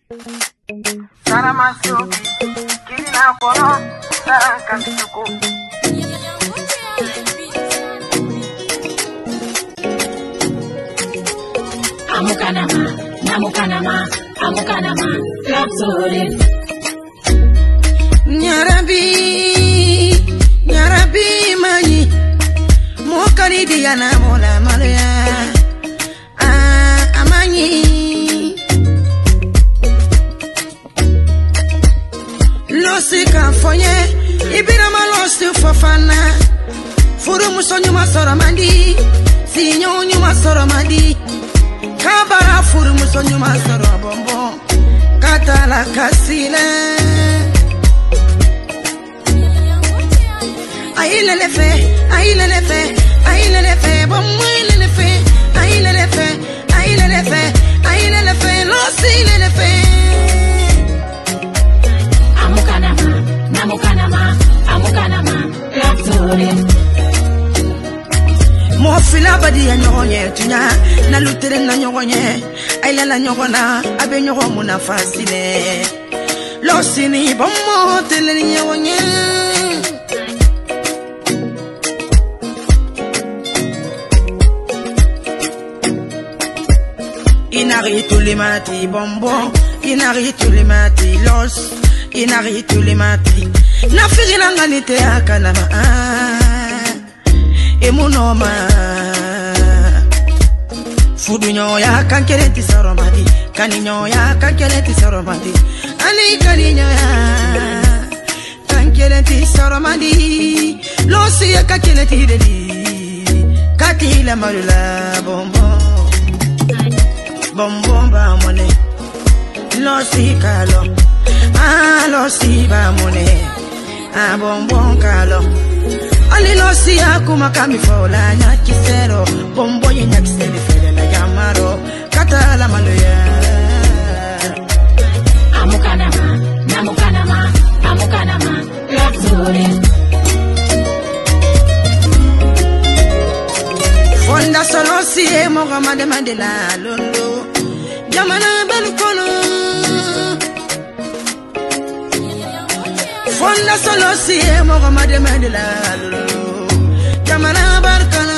Saramaso, Kirina Polo, Sarakantoko. Amukanama, Lapsore. Nyarabi mani, mokari diana mola malaya, amani. Losi kanfonye, ibira malosi fafana, furu musonyu masoramandi, sinyo masoramandi. Kabara furu musonyu masoro bombo katala kasile ailelefe bombo ailelefe losi lelefe amukanama Lapsore. Mo fila badi ya nyonye tunya na lutere na nyonye aila la nyona abe nyongo muna fasile lo sini bommo tele nyonye inari tulimati bombo inari tulimati los inari tulimati na figilanga nite akanama emunoma fudu nyoya kankeleti saromadi kani nyoya kankeleti saromadi ani kani nyoya kankeleti saromadi losi ya kankeleti dedi katila malula bombo ba mone losi kalo losi ba mone bombo kalo Ali losi akuma kami fola nya kisero bombo nya kisele fele la yamaro katala maluya amukanama Lapsore. Fonda solo si e Mohamed Mandela londo jamana balkono Fonda solo si e Mohamed Mandela jamana barkana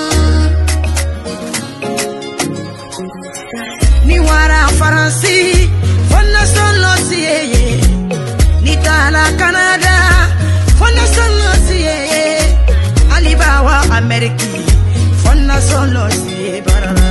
ni wara faransi Fonda solo si e ni tala Canada Fonda solo si e Alibawa Ameriki Fonda solo si e barara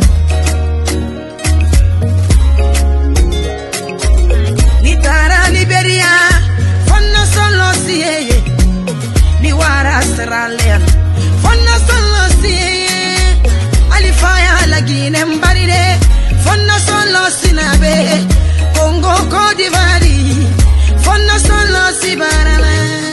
ni tara Liberia Solo si ni wara Australia Fonna solo si alifaya la Guinea mbarire Fonna solo si nabe Congo Côte d'Ivoire Fonna solo si barana